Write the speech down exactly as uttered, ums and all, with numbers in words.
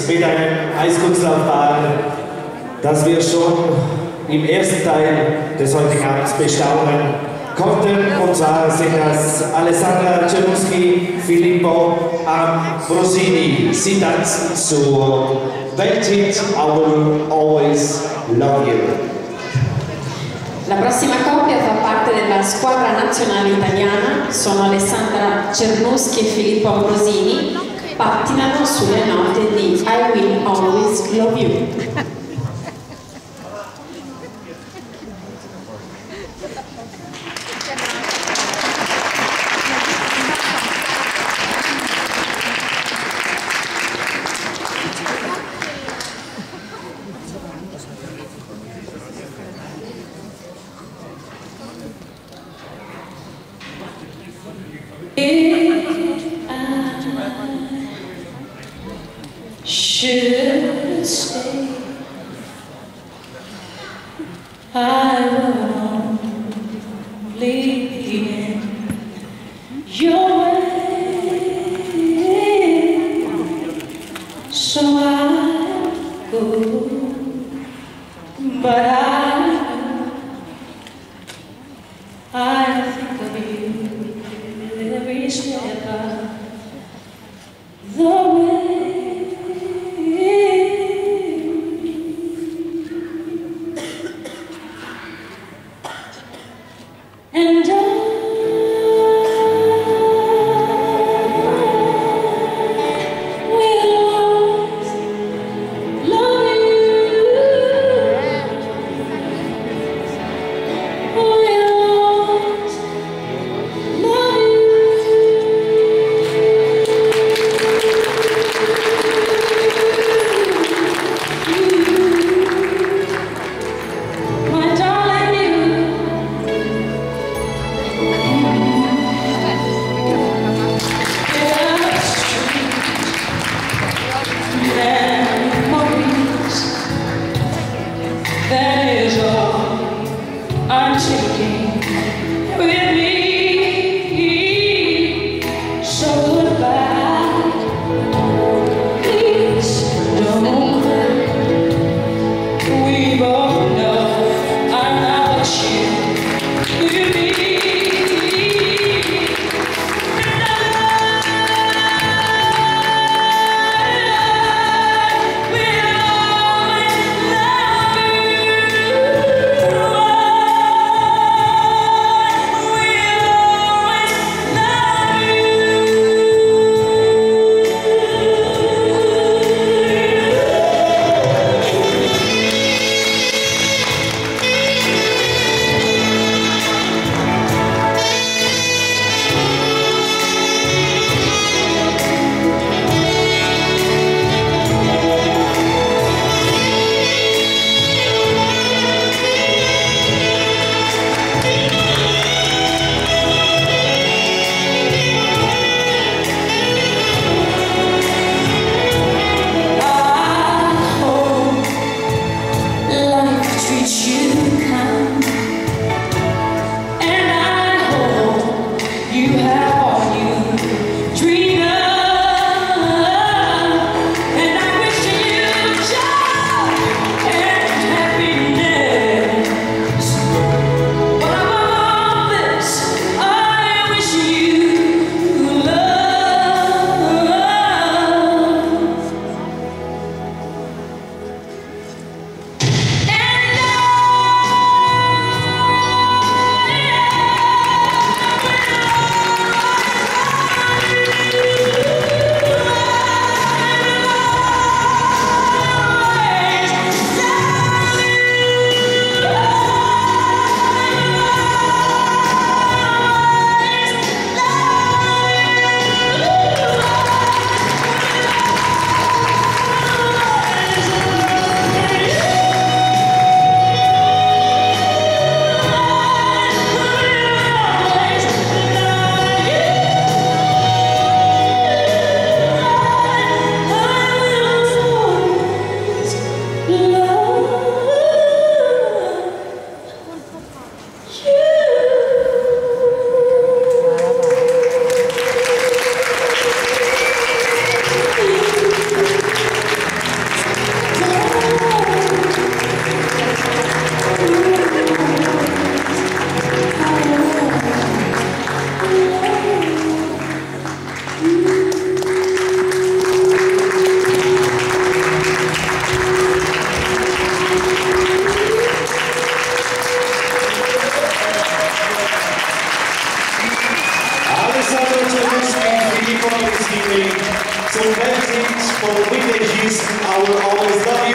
mit einem Eiskunstlaufbahn, das wir schon im ersten Teil des heutigen Abends bestaunen konnten. Und zwar sind das Alessandra Czernuski, Filippo Ambrosini. Sie tanzen zur Welthit I Will Always Love You. La prossima coppia fa parte della squadra nazionale italiana, sono Alessandra Czernuski e Filippo Ambrosini, pattinano sulle note di I Will Always Love You. If I should stay, I will only be in your way, so I go, but I, I think of you every step of the way. And I will always zum Weltsieg von Whitney Houston, I will always love you.